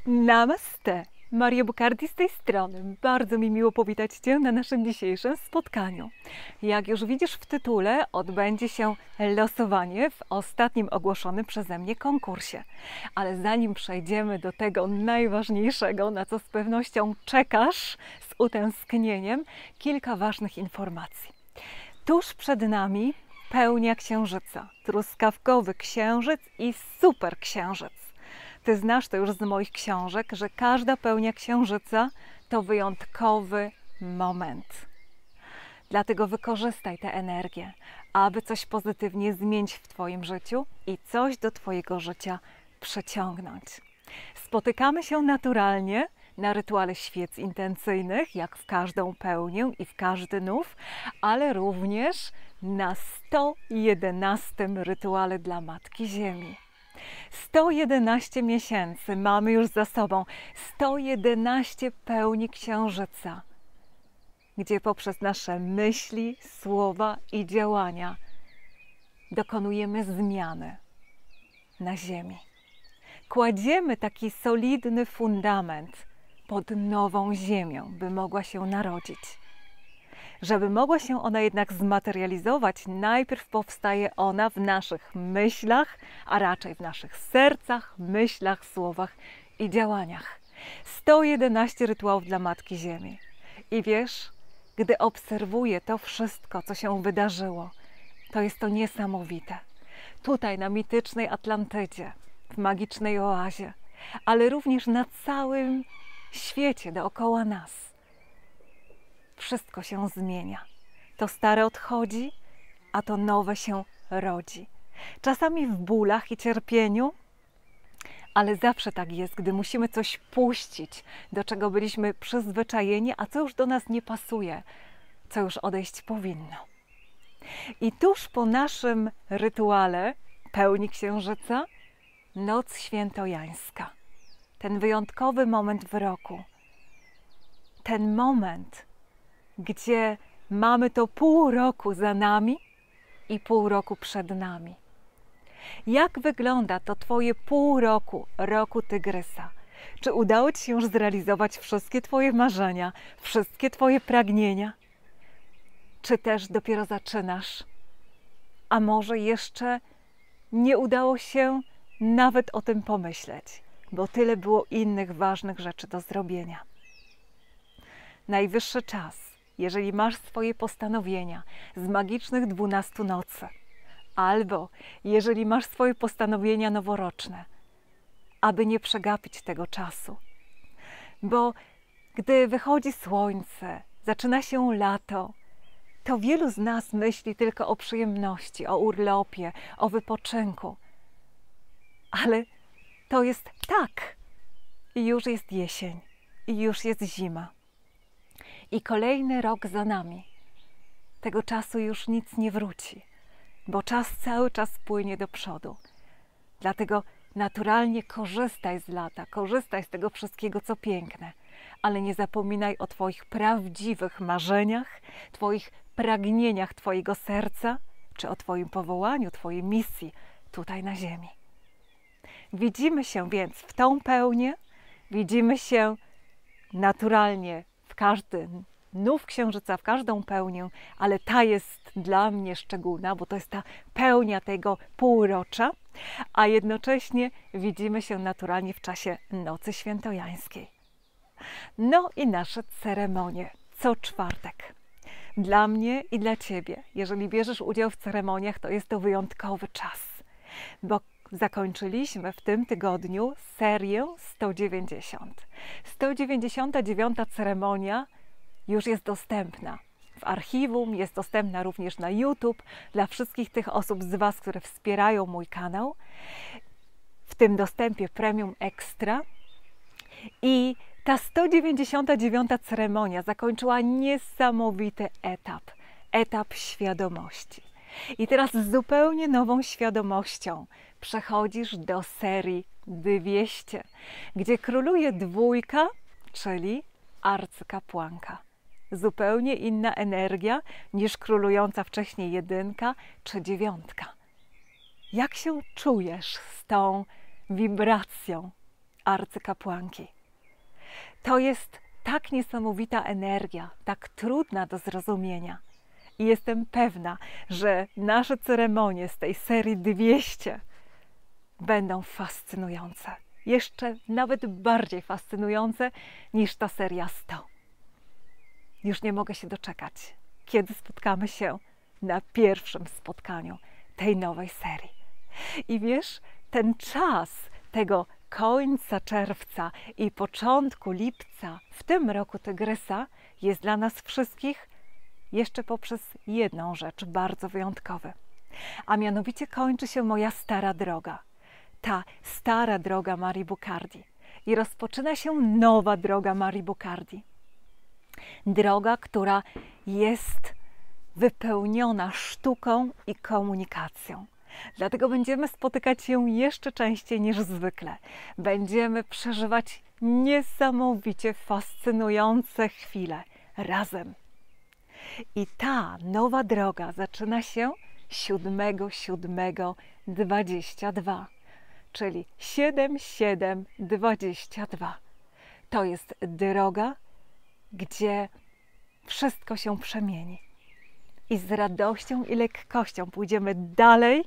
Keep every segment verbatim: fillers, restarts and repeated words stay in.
Namaste! Maria Bukardi z tej strony. Bardzo mi miło powitać Cię na naszym dzisiejszym spotkaniu. Jak już widzisz w tytule, odbędzie się losowanie w ostatnim ogłoszonym przeze mnie konkursie. Ale zanim przejdziemy do tego najważniejszego, na co z pewnością czekasz z utęsknieniem, kilka ważnych informacji. Tuż przed nami pełnia księżyca, truskawkowy księżyc i super księżyc. Ty znasz to już z moich książek, że każda pełnia księżyca to wyjątkowy moment. Dlatego wykorzystaj tę energię, aby coś pozytywnie zmienić w Twoim życiu i coś do Twojego życia przyciągnąć. Spotykamy się naturalnie na rytuale świec intencyjnych, jak w każdą pełnię i w każdy nów, ale również na sto jedenastym rytuale dla Matki Ziemi. sto jedenaście miesięcy mamy już za sobą, sto jedenaście pełni księżyca, gdzie poprzez nasze myśli, słowa i działania dokonujemy zmiany na Ziemi. Kładziemy taki solidny fundament pod nową Ziemią, by mogła się narodzić. Żeby mogła się ona jednak zmaterializować, najpierw powstaje ona w naszych myślach, a raczej w naszych sercach, myślach, słowach i działaniach. sto jedenaście rytuałów dla Matki Ziemi. I wiesz, gdy obserwuję to wszystko, co się wydarzyło, to jest to niesamowite. Tutaj na mitycznej Atlantydzie, w magicznej oazie, ale również na całym świecie dookoła nas. Wszystko się zmienia. To stare odchodzi, a to nowe się rodzi. Czasami w bólach i cierpieniu, ale zawsze tak jest, gdy musimy coś puścić, do czego byliśmy przyzwyczajeni, a co już do nas nie pasuje, co już odejść powinno. I tuż po naszym rytuale pełni księżyca, noc świętojańska. Ten wyjątkowy moment w roku. Ten moment, gdzie mamy to pół roku za nami i pół roku przed nami. Jak wygląda to Twoje pół roku, roku tygrysa? Czy udało Ci się już zrealizować wszystkie Twoje marzenia, wszystkie Twoje pragnienia? Czy też dopiero zaczynasz? A może jeszcze nie udało się nawet o tym pomyśleć, bo tyle było innych ważnych rzeczy do zrobienia. Najwyższy czas, jeżeli masz swoje postanowienia z magicznych dwunastu nocy, albo jeżeli masz swoje postanowienia noworoczne, aby nie przegapić tego czasu. Bo gdy wychodzi słońce, zaczyna się lato, to wielu z nas myśli tylko o przyjemności, o urlopie, o wypoczynku. Ale to jest tak. I już jest jesień, i już jest zima. I kolejny rok za nami. Tego czasu już nic nie wróci, bo czas cały czas płynie do przodu. Dlatego naturalnie korzystaj z lata, korzystaj z tego wszystkiego, co piękne, ale nie zapominaj o Twoich prawdziwych marzeniach, Twoich pragnieniach Twojego serca, czy o Twoim powołaniu, Twojej misji tutaj na ziemi. Widzimy się więc w tą pełnię, widzimy się naturalnie w każdy nów księżyca, w każdą pełnię, ale ta jest dla mnie szczególna, bo to jest ta pełnia tego półrocza, a jednocześnie widzimy się naturalnie w czasie nocy świętojańskiej. No i nasze ceremonie co czwartek. Dla mnie i dla Ciebie, jeżeli bierzesz udział w ceremoniach, to jest to wyjątkowy czas, bo zakończyliśmy w tym tygodniu serię sto dziewięćdziesiąt. sto dziewięćdziesiąta dziewiąta ceremonia już jest dostępna w archiwum, jest dostępna również na YouTube dla wszystkich tych osób z Was, które wspierają mój kanał, w tym dostępie Premium Extra. I ta sto dziewięćdziesiąta dziewiąta ceremonia zakończyła niesamowity etap, etap świadomości. I teraz z zupełnie nową świadomością przechodzisz do serii dwieście, gdzie króluje dwójka, czyli arcykapłanka. Zupełnie inna energia niż królująca wcześniej jedynka czy dziewiątka. Jak się czujesz z tą wibracją arcykapłanki. To jest tak niesamowita energia, tak trudna do zrozumienia. I jestem pewna, że nasze ceremonie z tej serii dwieście będą fascynujące. Jeszcze nawet bardziej fascynujące niż ta seria sto. Już nie mogę się doczekać, kiedy spotkamy się na pierwszym spotkaniu tej nowej serii. I wiesz, ten czas tego końca czerwca i początku lipca w tym roku Tygrysa jest dla nas wszystkich jeszcze poprzez jedną rzecz bardzo wyjątkowy. A mianowicie kończy się moja stara droga. Ta stara droga Marii Buchardi. I rozpoczyna się nowa droga Marii Buchardi. Droga, która jest wypełniona sztuką i komunikacją. Dlatego będziemy spotykać się jeszcze częściej niż zwykle. Będziemy przeżywać niesamowicie fascynujące chwile razem. I ta nowa droga zaczyna się siódmego siódmego dwudziestego drugiego, czyli siedem siedem dwadzieścia dwa. To jest droga, gdzie wszystko się przemieni. I z radością i lekkością pójdziemy dalej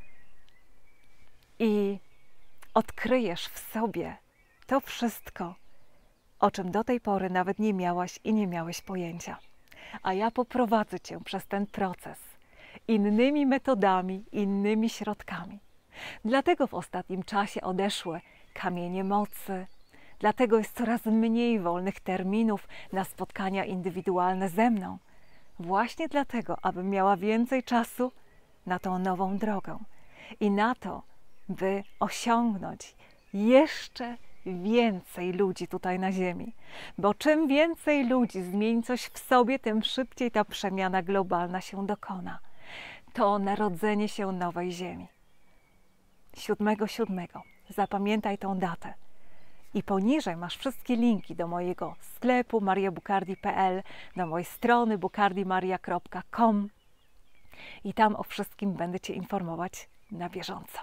i odkryjesz w sobie to wszystko, o czym do tej pory nawet nie miałaś i nie miałeś pojęcia. A ja poprowadzę Cię przez ten proces innymi metodami, innymi środkami. Dlatego w ostatnim czasie odeszły kamienie mocy, dlatego jest coraz mniej wolnych terminów na spotkania indywidualne ze mną. Właśnie dlatego, abym miała więcej czasu na tą nową drogę i na to, by osiągnąć jeszcze więcej ludzi tutaj na ziemi. Bo czym więcej ludzi zmieni coś w sobie, tym szybciej ta przemiana globalna się dokona. To narodzenie się nowej ziemi. siódmego siódmego. Zapamiętaj tą datę. I poniżej masz wszystkie linki do mojego sklepu maria buchardi kropka p l, do mojej strony buchardimaria kropka com i tam o wszystkim będę Cię informować na bieżąco.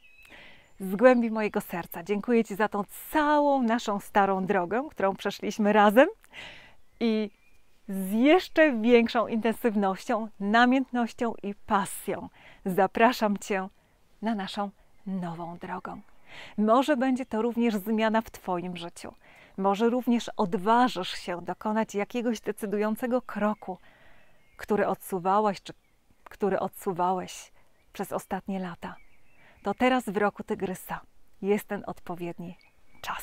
Z głębi mojego serca dziękuję Ci za tą całą naszą starą drogę, którą przeszliśmy razem i z jeszcze większą intensywnością, namiętnością i pasją zapraszam Cię na naszą nową drogę. Może będzie to również zmiana w Twoim życiu. Może również odważysz się dokonać jakiegoś decydującego kroku, który odsuwałaś, czy który odsuwałeś przez ostatnie lata. To teraz w roku Tygrysa jest ten odpowiedni czas.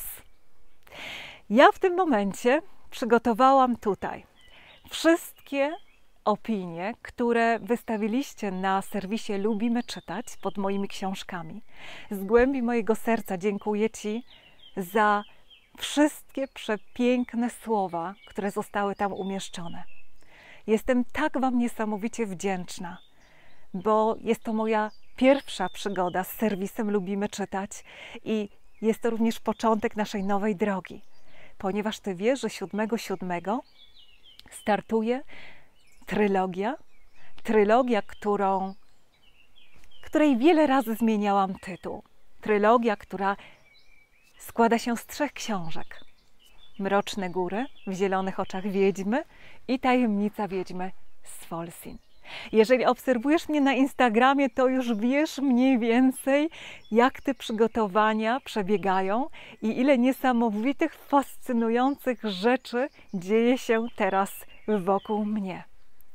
Ja w tym momencie przygotowałam tutaj wszystkie opinie, które wystawiliście na serwisie Lubimy Czytać pod moimi książkami. Z głębi mojego serca dziękuję Ci za wszystkie przepiękne słowa, które zostały tam umieszczone. Jestem tak Wam niesamowicie wdzięczna, bo jest to moja pierwsza przygoda z serwisem Lubimy Czytać i jest to również początek naszej nowej drogi, ponieważ Ty wiesz, że siódmego siódmego startuje trylogia, trylogia, którą, której wiele razy zmieniałam tytuł. Trylogia, która składa się z trzech książek. Mroczne góry w zielonych oczach wiedźmy i Tajemnica wiedźmy z Folsin. Jeżeli obserwujesz mnie na Instagramie, to już wiesz mniej więcej, jak te przygotowania przebiegają i ile niesamowitych, fascynujących rzeczy dzieje się teraz wokół mnie.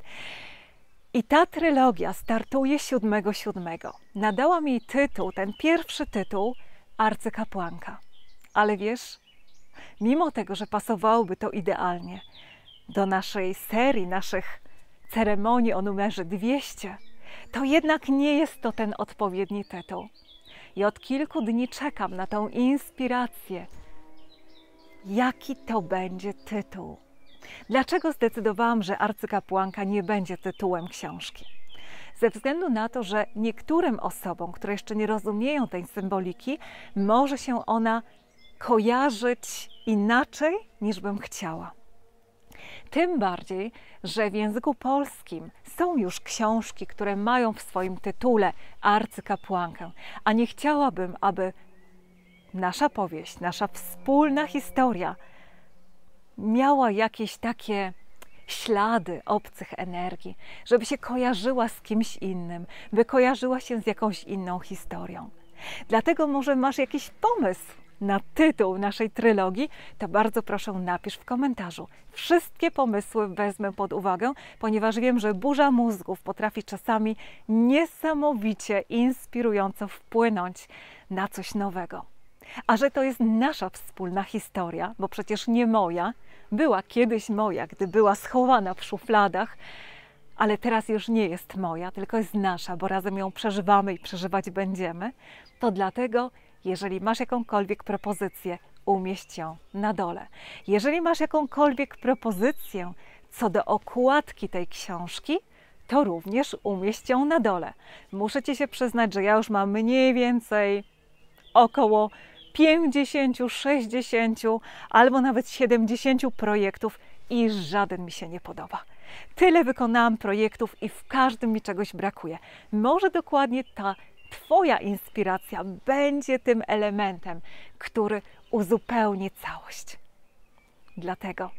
I ta trylogia startuje siódmego siódmego. Nadałam jej tytuł, ten pierwszy tytuł, Arcykapłanka. Ale wiesz, mimo tego, że pasowałoby to idealnie do naszej serii, naszych ceremonii o numerze dwieście, to jednak nie jest to ten odpowiedni tytuł. I od kilku dni czekam na tą inspirację. Jaki to będzie tytuł? Dlaczego zdecydowałam, że Arcykapłanka nie będzie tytułem książki? Ze względu na to, że niektórym osobom, które jeszcze nie rozumieją tej symboliki, może się ona kojarzyć inaczej, niż bym chciała. Tym bardziej, że w języku polskim są już książki, które mają w swoim tytule Arcykapłankę, a nie chciałabym, aby nasza powieść, nasza wspólna historia miała jakieś takie ślady obcych energii, żeby się kojarzyła z kimś innym, by kojarzyła się z jakąś inną historią. Dlatego może masz jakiś pomysł na tytuł naszej trylogii, to bardzo proszę napisz w komentarzu. Wszystkie pomysły wezmę pod uwagę, ponieważ wiem, że burza mózgów potrafi czasami niesamowicie inspirująco wpłynąć na coś nowego. A że to jest nasza wspólna historia, bo przecież nie moja, była kiedyś moja, gdy była schowana w szufladach, ale teraz już nie jest moja, tylko jest nasza, bo razem ją przeżywamy i przeżywać będziemy, to dlatego, jeżeli masz jakąkolwiek propozycję, umieść ją na dole. Jeżeli masz jakąkolwiek propozycję co do okładki tej książki, to również umieść ją na dole. Muszę Ci się przyznać, że ja już mam mniej więcej około pięćdziesięciu, sześćdziesięciu albo nawet siedemdziesięciu projektów i żaden mi się nie podoba. Tyle wykonałam projektów i w każdym mi czegoś brakuje. Może dokładnie ta Twoja inspiracja będzie tym elementem, który uzupełni całość. Dlatego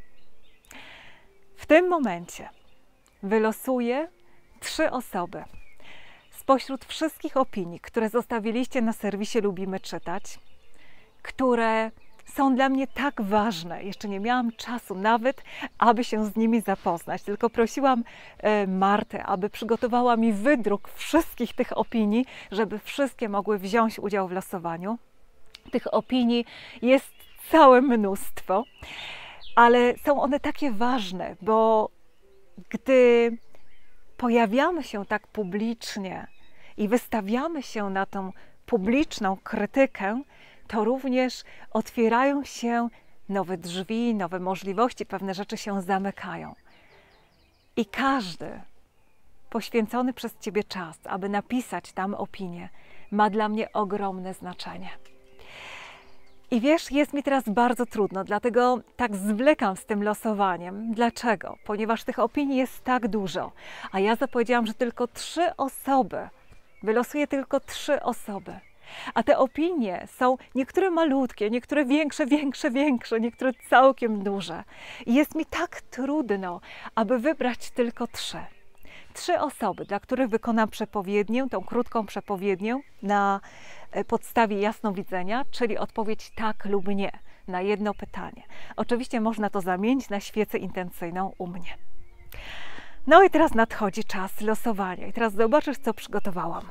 w tym momencie wylosuję trzy osoby spośród wszystkich opinii, które zostawiliście na serwisie Lubimy Czytać, które są dla mnie tak ważne. Jeszcze nie miałam czasu nawet, aby się z nimi zapoznać. Tylko prosiłam e, Martę, aby przygotowała mi wydruk wszystkich tych opinii, żeby wszystkie mogły wziąć udział w losowaniu. Tych opinii jest całe mnóstwo, ale są one takie ważne, bo gdy pojawiamy się tak publicznie i wystawiamy się na tą publiczną krytykę, to również otwierają się nowe drzwi, nowe możliwości, pewne rzeczy się zamykają. I każdy poświęcony przez Ciebie czas, aby napisać tam opinię, ma dla mnie ogromne znaczenie. I wiesz, jest mi teraz bardzo trudno, dlatego tak zwlekam z tym losowaniem. Dlaczego? Ponieważ tych opinii jest tak dużo, a ja zapowiedziałam, że tylko trzy osoby, wylosuję tylko trzy osoby. A te opinie są niektóre malutkie, niektóre większe, większe, większe, niektóre całkiem duże. I jest mi tak trudno, aby wybrać tylko trzy. Trzy osoby, dla których wykonam przepowiednię, tą krótką przepowiednię na podstawie jasnowidzenia, czyli odpowiedź tak lub nie na jedno pytanie. Oczywiście można to zamienić na świecę intencyjną u mnie. No i teraz nadchodzi czas losowania. I teraz zobaczysz, co przygotowałam.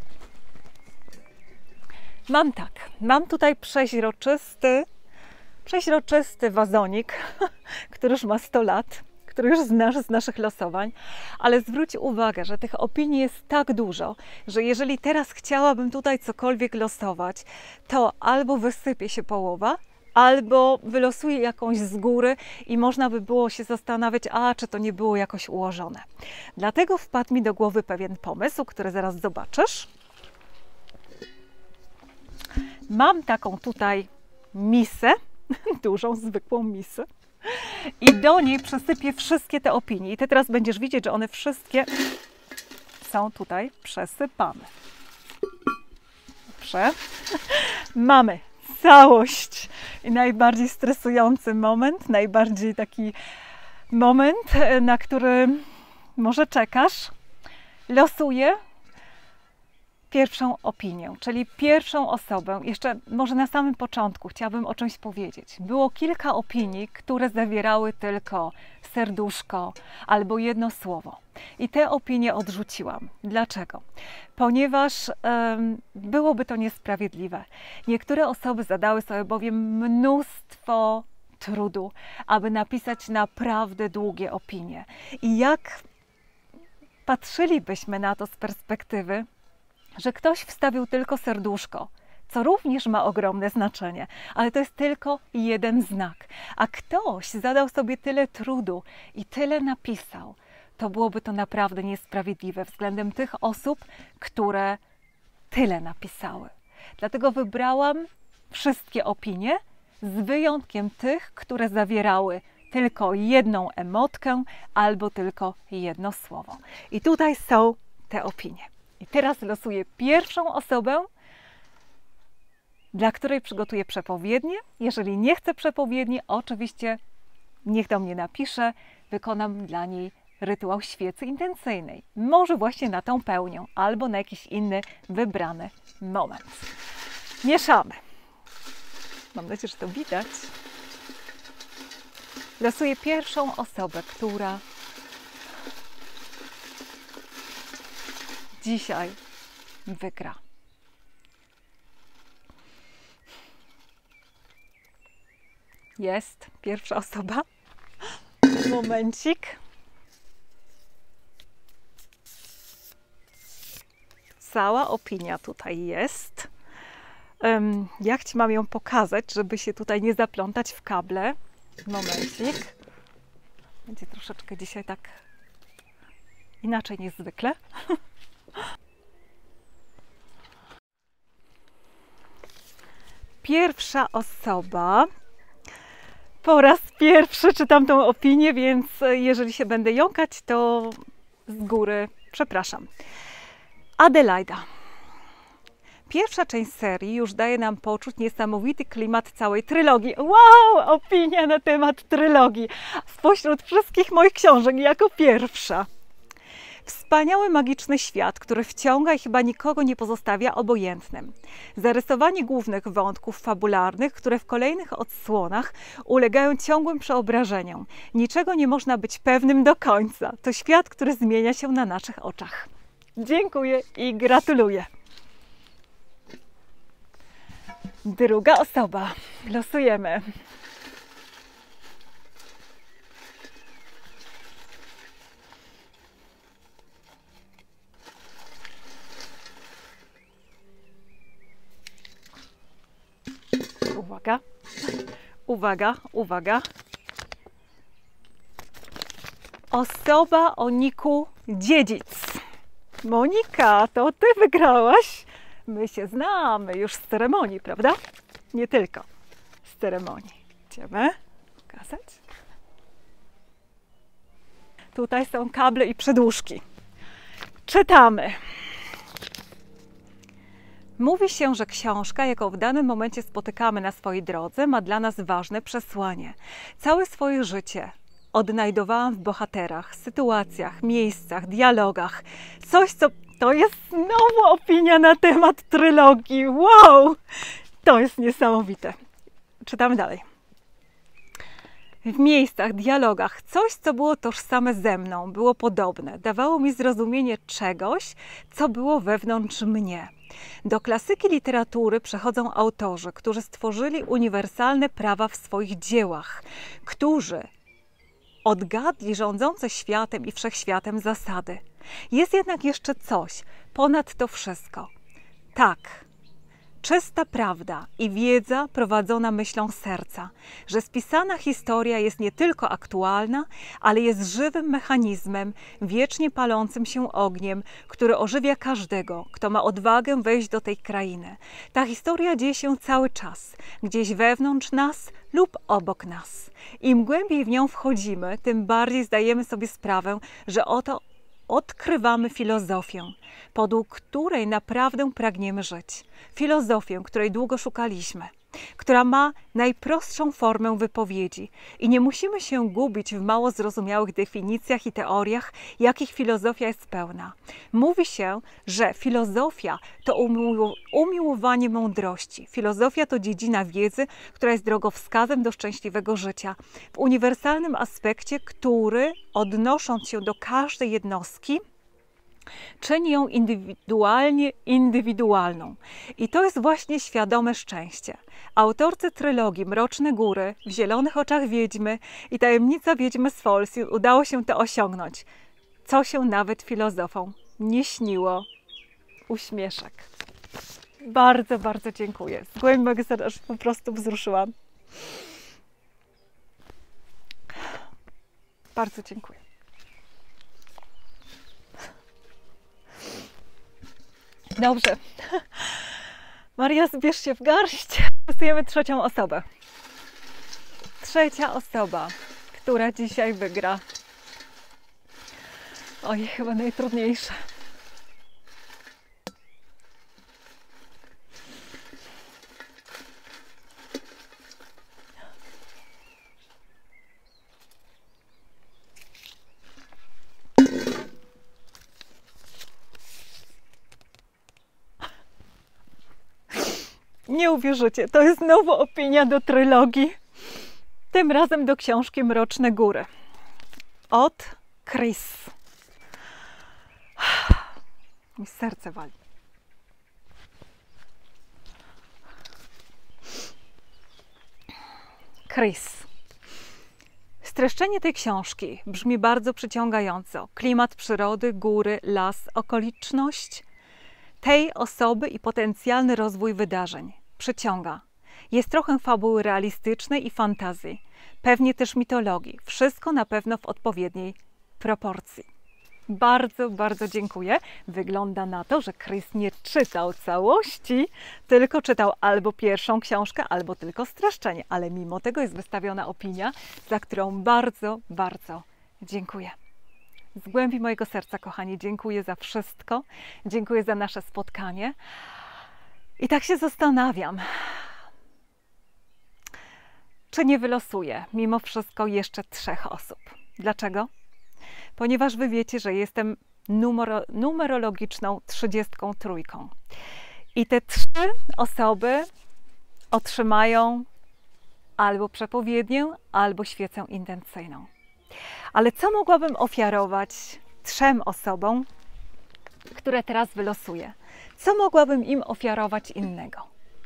Mam tak, mam tutaj przeźroczysty, przeźroczysty wazonik, który już ma sto lat, który już znasz z naszych losowań, ale zwróć uwagę, że tych opinii jest tak dużo, że jeżeli teraz chciałabym tutaj cokolwiek losować, to albo wysypie się połowa, albo wylosuję jakąś z góry i można by było się zastanawiać, a czy to nie było jakoś ułożone. Dlatego wpadł mi do głowy pewien pomysł, który zaraz zobaczysz. Mam taką tutaj misę, dużą, zwykłą misę i do niej przesypię wszystkie te opinie. I ty teraz będziesz widzieć, że one wszystkie są tutaj przesypane. Dobrze. Mamy całość i najbardziej stresujący moment, najbardziej taki moment, na który może czekasz. Losuję pierwszą opinię, czyli pierwszą osobę. Jeszcze może na samym początku chciałabym o czymś powiedzieć. Było kilka opinii, które zawierały tylko serduszko albo jedno słowo. I te opinie odrzuciłam. Dlaczego? Ponieważ um, byłoby to niesprawiedliwe. Niektóre osoby zadały sobie bowiem mnóstwo trudu, aby napisać naprawdę długie opinie. I jak patrzylibyśmy na to z perspektywy, że ktoś wstawił tylko serduszko, co również ma ogromne znaczenie, ale to jest tylko jeden znak. A ktoś zadał sobie tyle trudu i tyle napisał, to byłoby to naprawdę niesprawiedliwe względem tych osób, które tyle napisały. Dlatego wybrałam wszystkie opinie, z wyjątkiem tych, które zawierały tylko jedną emotkę albo tylko jedno słowo. I tutaj są te opinie. I teraz losuję pierwszą osobę dla której przygotuję przepowiednię. Jeżeli nie chce przepowiedni, oczywiście niech do mnie napisze, wykonam dla niej rytuał świecy intencyjnej. Może właśnie na tą pełnię, albo na jakiś inny wybrany moment. Mieszamy. Mam nadzieję, że to widać. Losuję pierwszą osobę, która dzisiaj wygra. Jest pierwsza osoba. Momencik. Cała opinia tutaj jest. Um, jak Ci mam ją pokazać, żeby się tutaj nie zaplątać w kable? Momencik. Będzie troszeczkę dzisiaj tak inaczej niż zwykle. Pierwsza osoba. Po raz pierwszy czytam tą opinię, więc jeżeli się będę jąkać, to z góry przepraszam. Adelaida. Pierwsza część serii już daje nam poczuć niesamowity klimat całej trylogii. Wow! Opinia na temat trylogii. Spośród wszystkich moich książek jako pierwsza. Wspaniały, magiczny świat, który wciąga i chyba nikogo nie pozostawia obojętnym. Zarysowanie głównych wątków fabularnych, które w kolejnych odsłonach ulegają ciągłym przeobrażeniom. Niczego nie można być pewnym do końca. To świat, który zmienia się na naszych oczach. Dziękuję i gratuluję. Druga osoba. Losujemy. Uwaga, uwaga, uwaga. Osoba o niku Dziedzic. Monika, to Ty wygrałaś. My się znamy już z ceremonii, prawda? Nie tylko z ceremonii. Idziemy pokazać. Tutaj są kable i przedłużki. Czytamy. Mówi się, że książka, jaką w danym momencie spotykamy na swojej drodze, ma dla nas ważne przesłanie. Całe swoje życie odnajdowałam w bohaterach, sytuacjach, miejscach, dialogach. Coś, co... To jest znowu opinia na temat trylogii. Wow! To jest niesamowite. Czytamy dalej. W miejscach, dialogach, coś, co było tożsame ze mną, było podobne. Dawało mi zrozumienie czegoś, co było wewnątrz mnie. Do klasyki literatury przechodzą autorzy, którzy stworzyli uniwersalne prawa w swoich dziełach, którzy odgadli rządzące światem i wszechświatem zasady. Jest jednak jeszcze coś ponad to wszystko. Tak, czysta prawda i wiedza prowadzona myślą serca, że spisana historia jest nie tylko aktualna, ale jest żywym mechanizmem, wiecznie palącym się ogniem, który ożywia każdego, kto ma odwagę wejść do tej krainy. Ta historia dzieje się cały czas, gdzieś wewnątrz nas lub obok nas. Im głębiej w nią wchodzimy, tym bardziej zdajemy sobie sprawę, że oto odkrywamy filozofię, podług której naprawdę pragniemy żyć. Filozofię, której długo szukaliśmy, która ma najprostszą formę wypowiedzi i nie musimy się gubić w mało zrozumiałych definicjach i teoriach, jakich filozofia jest pełna. Mówi się, że filozofia to umił umiłowanie mądrości. Filozofia to dziedzina wiedzy, która jest drogowskazem do szczęśliwego życia. W uniwersalnym aspekcie, który, odnosząc się do każdej jednostki, czyni ją indywidualnie indywidualną. I to jest właśnie świadome szczęście. Autorce trylogii Mroczne Góry, W zielonych oczach wiedźmy i Tajemnica wiedźmy z Folsji udało się to osiągnąć, co się nawet filozofom nie śniło. Uśmieszek. Bardzo, bardzo dziękuję. Z głębi mojego serca po prostu wzruszyłam. Bardzo dziękuję. Dobrze. Maria, zbierz się w garść. Losujemy trzecią osobę. Trzecia osoba, która dzisiaj wygra. Oj, chyba najtrudniejsze. Nie uwierzycie, to jest znowu opinia do trylogii. Tym razem do książki Mroczne Góry. Od Chris. Mi serce wali. Chris. Streszczenie tej książki brzmi bardzo przyciągająco. Klimat przyrody, góry, las, okoliczność tej osoby i potencjalny rozwój wydarzeń. Przyciąga. Jest trochę fabuły realistycznej i fantazji. Pewnie też mitologii. Wszystko na pewno w odpowiedniej proporcji. Bardzo, bardzo dziękuję. Wygląda na to, że Chris nie czytał całości, tylko czytał albo pierwszą książkę, albo tylko streszczenie. Ale mimo tego jest wystawiona opinia, za którą bardzo, bardzo dziękuję. Z głębi mojego serca, kochani, dziękuję za wszystko. Dziękuję za nasze spotkanie. I tak się zastanawiam, czy nie wylosuję mimo wszystko jeszcze trzech osób. Dlaczego? Ponieważ wy wiecie, że jestem numero, numerologiczną trzydziestką trójką. I te trzy osoby otrzymają albo przepowiednię, albo świecę intencyjną. Ale co mogłabym ofiarować trzem osobom, które teraz wylosuję? Co mogłabym im ofiarować innego?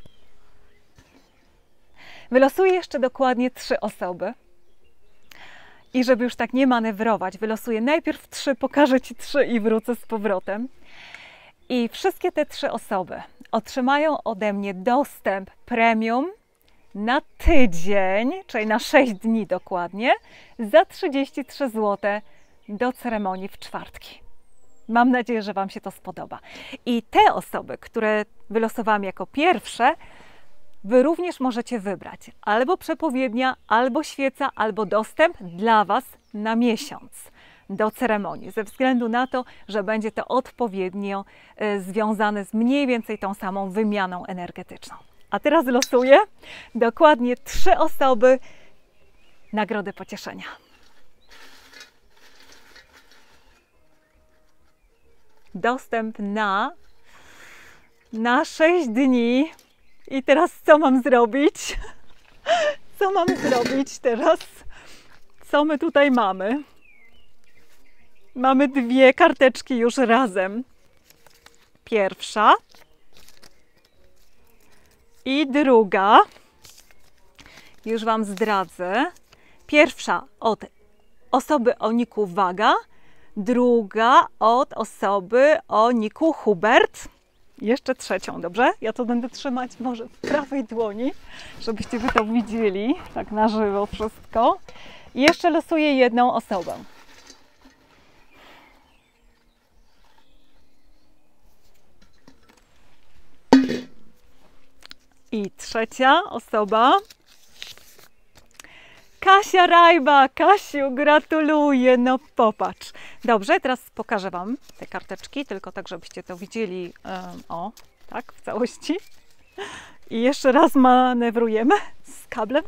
Wylosuję jeszcze dokładnie trzy osoby. I żeby już tak nie manewrować, wylosuję najpierw trzy, pokażę Ci trzy i wrócę z powrotem. I wszystkie te trzy osoby otrzymają ode mnie dostęp premium na tydzień, czyli na sześć dni dokładnie, za trzydzieści trzy złote do ceremonii w czwartki. Mam nadzieję, że Wam się to spodoba. I te osoby, które wylosowałam jako pierwsze, Wy również możecie wybrać albo przepowiednia, albo świeca, albo dostęp dla Was na miesiąc do ceremonii, ze względu na to, że będzie to odpowiednio y, związane z mniej więcej tą samą wymianą energetyczną. A teraz losuję dokładnie trzy osoby, nagrody pocieszenia. Dostęp na, na sześć dni. I teraz co mam zrobić? Co mam zrobić teraz? Co my tutaj mamy? Mamy dwie karteczki już razem. Pierwsza i druga. Już Wam zdradzę. Pierwsza od osoby o niku Waga, druga od osoby o niku Hubert. Jeszcze trzecią, dobrze? Ja to będę trzymać może w prawej dłoni, żebyście Wy to widzieli, tak na żywo wszystko. I jeszcze losuję jedną osobę. I trzecia osoba. Kasia Rajba. Kasiu, gratuluję, no popatrz. Dobrze, teraz pokażę Wam te karteczki, tylko tak, żebyście to widzieli, um, o, tak, w całości. I jeszcze raz manewrujemy z kablem.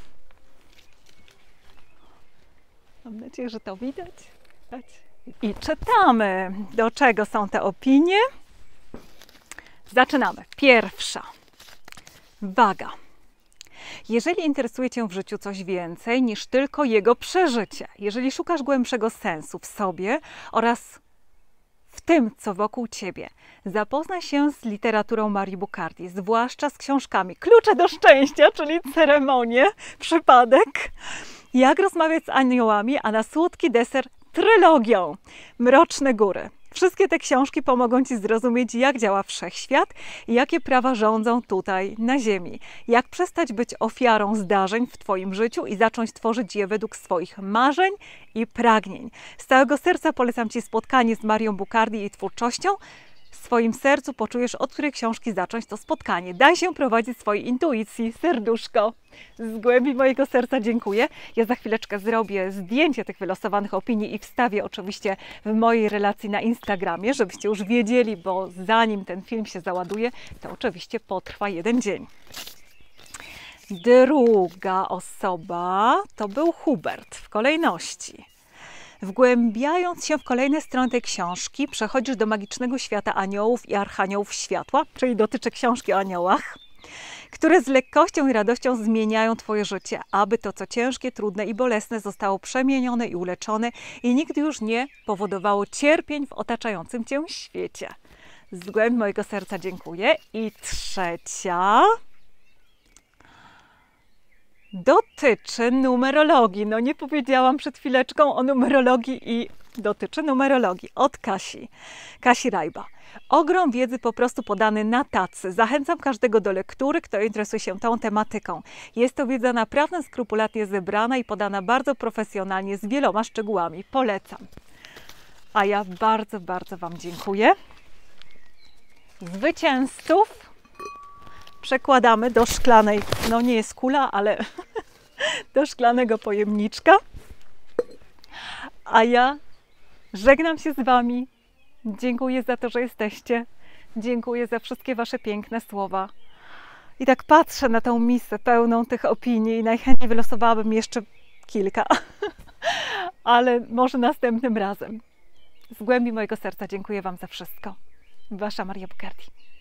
Mam nadzieję, że to widać. I czytamy, do czego są te opinie. Zaczynamy. Pierwsza. Waga. Jeżeli interesuje Cię w życiu coś więcej niż tylko jego przeżycie, jeżeli szukasz głębszego sensu w sobie oraz w tym, co wokół Ciebie, zapoznaj się z literaturą Marii Bucardii, zwłaszcza z książkami Klucze do szczęścia, czyli ceremonie, przypadek, Jak rozmawiać z aniołami, a na słodki deser trylogią Mroczne Góry. Wszystkie te książki pomogą Ci zrozumieć, jak działa wszechświat i jakie prawa rządzą tutaj na ziemi. Jak przestać być ofiarą zdarzeń w Twoim życiu i zacząć tworzyć je według swoich marzeń i pragnień. Z całego serca polecam Ci spotkanie z Marią Bucardii i jej twórczością. W swoim sercu poczujesz, od której książki zacząć to spotkanie. Daj się prowadzić swojej intuicji, serduszko. Z głębi mojego serca dziękuję. Ja za chwileczkę zrobię zdjęcie tych wylosowanych opinii i wstawię oczywiście w mojej relacji na Instagramie, żebyście już wiedzieli, bo zanim ten film się załaduje, to oczywiście potrwa jeden dzień. Druga osoba to był Hubert w kolejności. Wgłębiając się w kolejne strony tej książki, przechodzisz do magicznego świata aniołów i archaniołów światła, czyli dotyczy książki o aniołach. które z lekkością i radością zmieniają Twoje życie, aby to, co ciężkie, trudne i bolesne, zostało przemienione i uleczone i nigdy już nie powodowało cierpień w otaczającym Cię świecie. Z głębi mojego serca dziękuję. I trzecia dotyczy numerologii. No nie powiedziałam przed chwileczką o numerologii i dotyczy numerologii od Kasi. Kasi Rajba. Ogrom wiedzy po prostu podany na tacy. Zachęcam każdego do lektury, kto interesuje się tą tematyką. Jest to wiedza naprawdę skrupulatnie zebrana i podana bardzo profesjonalnie z wieloma szczegółami. Polecam. A ja bardzo, bardzo Wam dziękuję. Zwycięzców przekładamy do szklanej, no nie jest kula, ale do szklanego pojemniczka. A ja żegnam się z Wami. Dziękuję za to, że jesteście. Dziękuję za wszystkie Wasze piękne słowa. I tak patrzę na tą misę pełną tych opinii i najchętniej wylosowałabym jeszcze kilka. Ale może następnym razem. Z głębi mojego serca dziękuję Wam za wszystko. Wasza Maria Bukardi.